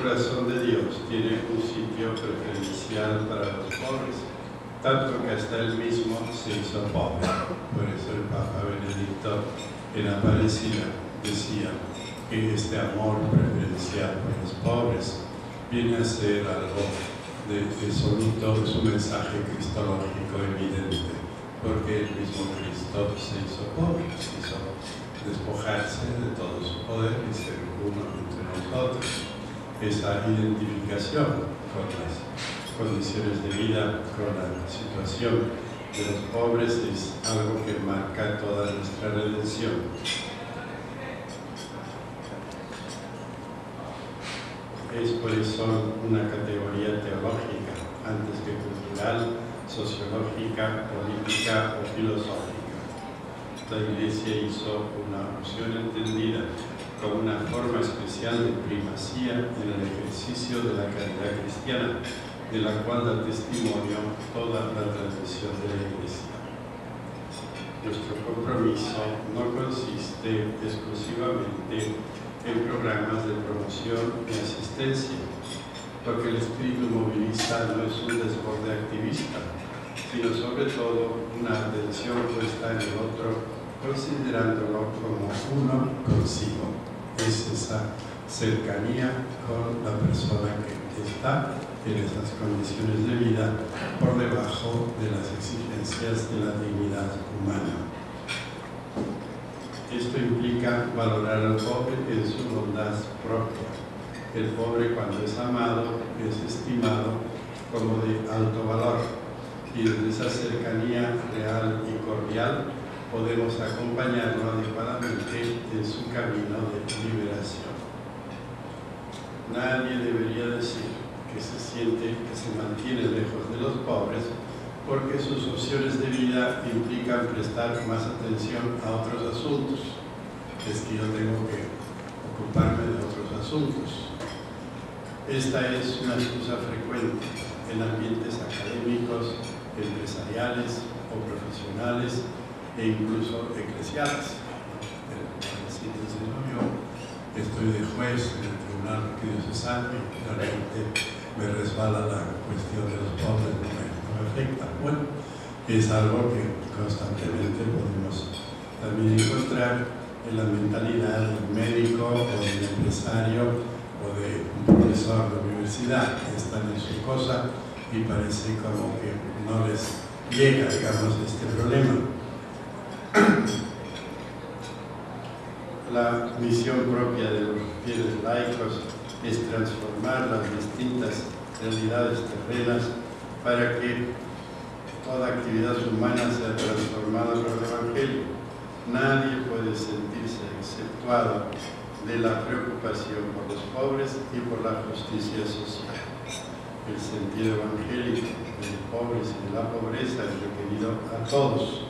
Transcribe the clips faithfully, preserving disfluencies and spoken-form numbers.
corazón de Dios tiene un sitio preferencial para los pobres, tanto que hasta él mismo se hizo pobre. Por eso el Papa Benedicto en Aparecida decía que este amor preferencial por los pobres viene a ser algo de absoluto, es un mensaje cristológico evidente, porque el mismo Cristo se hizo pobre, se hizo despojarse de todo su poder y ser uno entre nosotros. Esa identificación con las condiciones de vida, con la situación de los pobres, es algo que marca toda nuestra redención. Es por eso una categoría teológica, antes que cultural, sociológica, política o filosófica. La Iglesia hizo una opción entendida como una forma especial de primacía en el ejercicio de la caridad cristiana, de la cual da testimonio toda la tradición de la Iglesia. Nuestro compromiso no consiste exclusivamente en programas de promoción y asistencia. Lo que el espíritu moviliza no es un desborde activista, sino sobre todo una atención puesta en el otro, considerándolo como uno consigo. Es esa cercanía con la persona que está en esas condiciones de vida por debajo de las exigencias de la dignidad humana. Esto implica valorar al pobre en su bondad propia. El pobre, cuando es amado, es estimado como de alto valor, y desde esa cercanía real y cordial podemos acompañarlo adecuadamente en su camino de liberación. Nadie debería decir que se siente que se mantiene lejos de los pobres porque sus opciones de vida implican prestar más atención a otros asuntos. Es que yo tengo que ocuparme de otros asuntos. Esta es una excusa frecuente en ambientes académicos, empresariales o profesionales e incluso eclesiales. Yo estoy de juez en el Tribunal Arquidiocesano y realmente me resbala la cuestión de los pobres, no me, no me afecta. Bueno, es algo que constantemente podemos también encontrar en la mentalidad del médico o del empresario o de un profesor de universidad que están en su cosa y parece como que no les llega, digamos, este problema. La misión propia de los fieles laicos es transformar las distintas realidades terrenas para que toda actividad humana sea transformada por el Evangelio. Nadie puede sentirse exceptuado de la preocupación por los pobres y por la justicia social. El sentido evangélico de los pobres y de la pobreza es requerido a todos.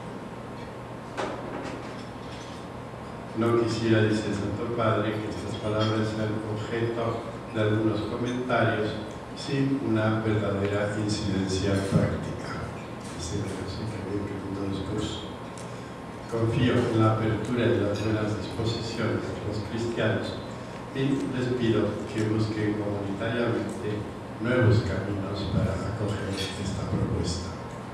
No quisiera, dice el Santo Padre, que estas palabras sean objeto de algunos comentarios sin una verdadera incidencia práctica. Así que no sé qué bien que un discurso. Confío en la apertura y las buenas disposiciones de los cristianos y les pido que busquen comunitariamente nuevos caminos para acoger esta propuesta.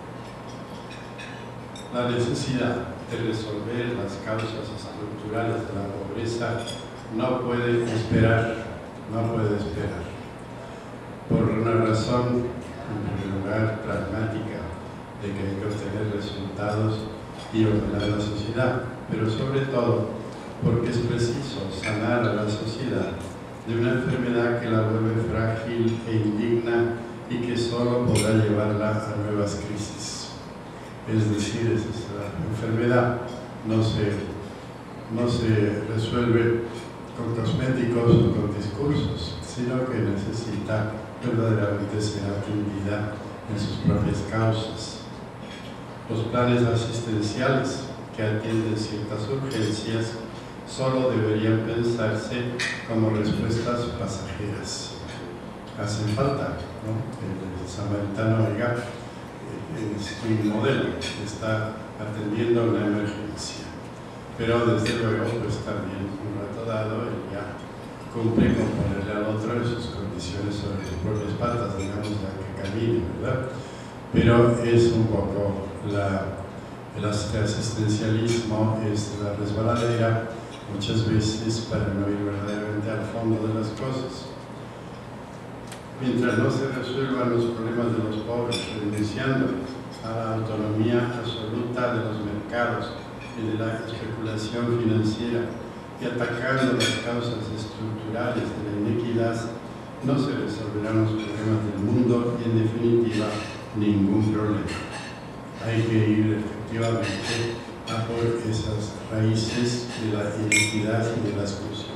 La necesidad de resolver las causas estructurales de la pobreza no puede esperar, no puede esperar. Por una razón, en primer lugar, pragmática, de que hay que obtener resultados y ordenar la sociedad, pero sobre todo porque es preciso sanar a la sociedad de una enfermedad que la vuelve frágil e indigna y que solo podrá llevarla a nuevas crisis. Es decir, esa enfermedad no se, no se resuelve con cosméticos o con discursos, sino que necesita verdaderamente ser atendida en sus propias causas. Los planes asistenciales que atienden ciertas urgencias solo deberían pensarse como respuestas pasajeras. Hacen falta, ¿no? El samaritano oiga, es un modelo que está atendiendo una emergencia, pero desde luego pues también un rato dado él ya cumple con ponerle al otro en sus condiciones sobre sus propias patas, digamos, a que camine, ¿verdad? Pero es un poco la, el asistencialismo, es la resbaladera muchas veces para no ir verdaderamente al fondo de las cosas. Mientras no se resuelvan los problemas de los pobres, renunciando a la autonomía absoluta de los mercados y de la especulación financiera y atacando las causas estructurales de la inequidad, no se resolverán los problemas del mundo y, en definitiva, ningún problema. Hay que ir efectivamente a por esas raíces de la inequidad y de la exclusión.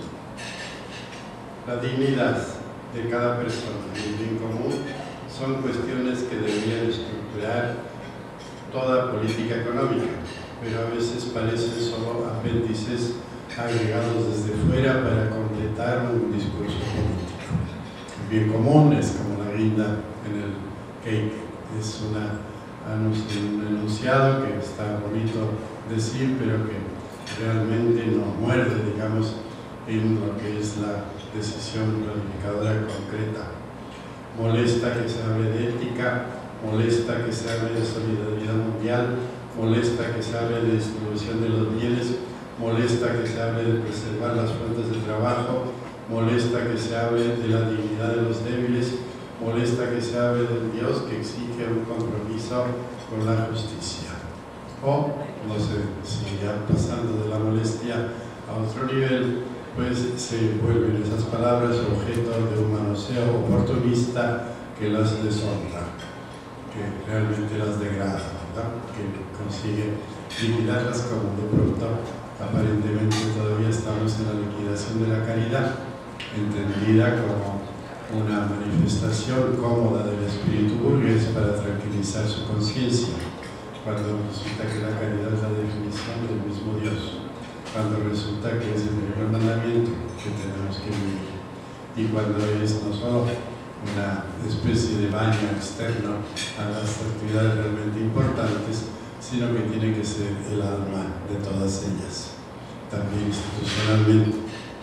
La dignidad de cada persona y el bien común son cuestiones que deberían estructurar toda política económica, pero a veces parecen solo apéndices agregados desde fuera para completar un discurso político. El bien común es como la guinda en el cake, es una, un enunciado que está bonito decir, pero que realmente no muerde, digamos, en lo que es la decisión planificadora concreta. Molesta que se hable de ética, molesta que se hable de solidaridad mundial, molesta que se hable de distribución de los bienes, molesta que se hable de preservar las fuentes de trabajo, molesta que se hable de la dignidad de los débiles, molesta que se hable del Dios que exige un compromiso con la justicia. O, no sé, si ya pasando de la molestia a otro nivel, pues se vuelven esas palabras objeto de un manoseo oportunista que las deshonra, que realmente las degrada, ¿verdad? Que consigue liquidarlas como de pronto aparentemente todavía estamos en la liquidación de la caridad, entendida como una manifestación cómoda del espíritu burgués para tranquilizar su conciencia, cuando resulta que la caridad es la definición del mismo Dios, cuando resulta que es el primer mandamiento que tenemos que vivir, y cuando es no solo una especie de baño externo a las actividades realmente importantes, sino que tiene que ser el alma de todas ellas, también institucionalmente.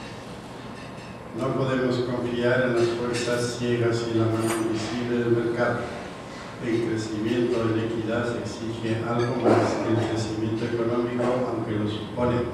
No podemos confiar en las fuerzas ciegas y en la mano invisible del mercado. El crecimiento de la equidad exige algo más que el crecimiento económico, aunque lo supone.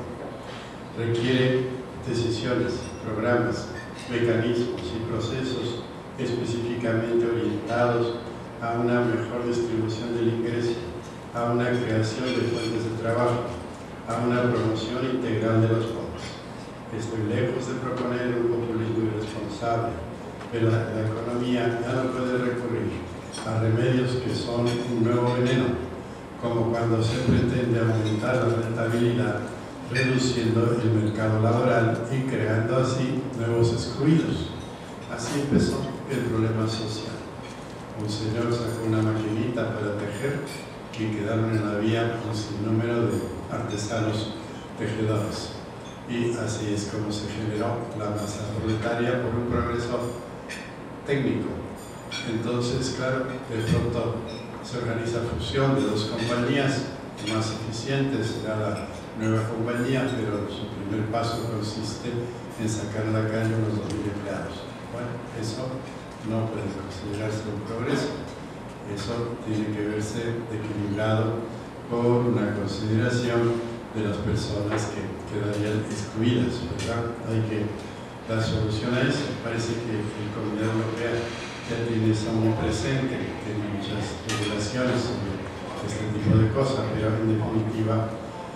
Requiere decisiones, programas, mecanismos y procesos específicamente orientados a una mejor distribución del ingreso, a una creación de fuentes de trabajo, a una promoción integral de los pobres. Estoy lejos de proponer un populismo irresponsable, pero la, la economía ya no puede recurrir a remedios que son un nuevo veneno, como cuando se pretende aumentar la rentabilidad reduciendo el mercado laboral y creando así nuevos excluidos. Así empezó el problema social. Un señor sacó una maquinita para tejer y quedaron en la vía un sinnúmero de artesanos tejedores. Y así es como se generó la masa proletaria por un progreso técnico. Entonces, claro, de pronto se organiza fusión de dos compañías más eficientes, será la nueva compañía, pero su primer paso consiste en sacar a la calle unos dos mil empleados. Bueno, eso no puede considerarse un progreso. Eso tiene que verse equilibrado por una consideración de las personas que quedarían excluidas, ¿verdad? Hay que dar solución a eso. Parece que la Comunidad Europea ya tiene eso muy presente, tiene muchas regulaciones sobre este tipo de cosas, pero en definitiva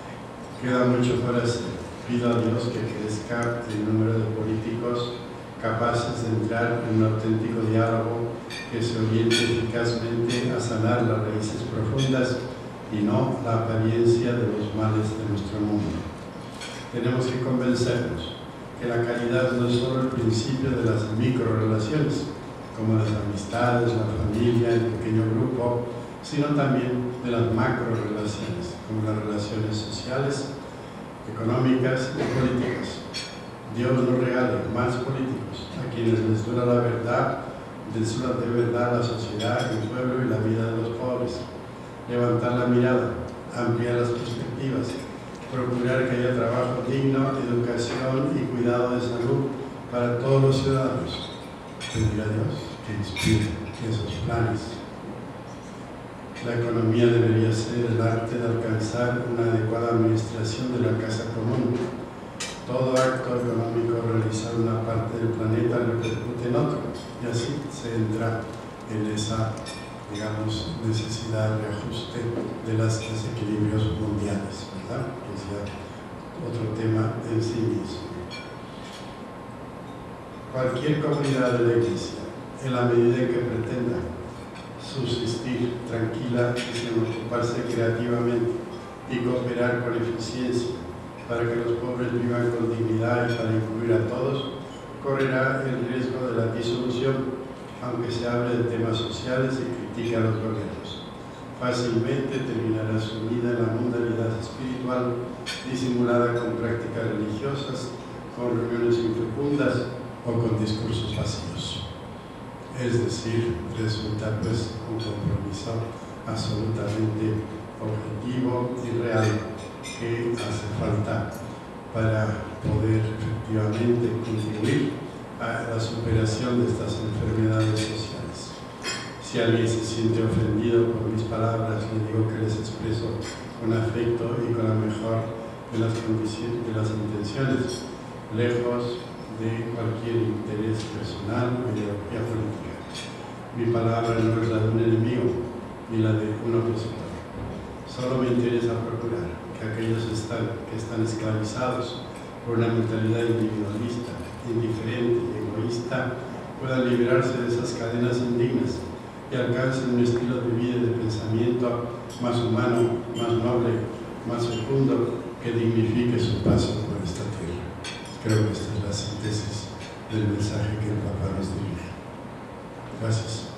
queda mucho por hacer. Pido a Dios que crezca el número de políticos capaces de entrar en un auténtico diálogo que se oriente eficazmente a sanar las raíces profundas y no la apariencia de los males de nuestro mundo. Tenemos que convencernos que la caridad no es solo el principio de las microrelaciones, como las amistades, la familia, el pequeño grupo, sino también de las macrorelaciones, como las relaciones sociales, económicas y políticas. Dios nos regala más políticos, a quienes les dura la verdad, les dura de verdad la sociedad, el pueblo y la vida de los pobres. Levantar la mirada, ampliar las perspectivas, procurar que haya trabajo digno, educación y cuidado de salud para todos los ciudadanos. Pedir a Dios que inspire esos planes. La economía debería ser el arte de alcanzar una adecuada administración de la casa común. Todo acto económico realizado en una parte del planeta repercute en otro, y así se entra en esa, digamos, necesidad de ajuste de los desequilibrios mundiales, ¿verdad? Que es ya otro tema en sí mismo. Cualquier comunidad de la Iglesia, en la medida en que pretenda subsistir tranquila y sin ocuparse creativamente y cooperar con eficiencia para que los pobres vivan con dignidad y para incluir a todos, correrá el riesgo de la disolución, aunque se hable de temas sociales y critique a los gobiernos. Fácilmente terminará sumida en la mundanidad espiritual, disimulada con prácticas religiosas, con reuniones infecundas o con discursos vacíos. Es decir, resulta pues un compromiso absolutamente objetivo y real que hace falta para poder efectivamente contribuir a la superación de estas enfermedades sociales. Si alguien se siente ofendido por mis palabras, le digo que les expreso con afecto y con la mejor de las condiciones, de las intenciones, lejos de cualquier interés personal o ideología política. Mi palabra no es la de un enemigo ni la de un opositor. Solo me interesa procurar que aquellos están, que están esclavizados por una mentalidad individualista, indiferente y egoísta puedan liberarse de esas cadenas indignas y alcancen un estilo de vida y de pensamiento más humano, más noble, más fecundo, que dignifique su paso por esta tierra. Creo que esta es la síntesis del mensaje que el Papa nos dirige. Gracias.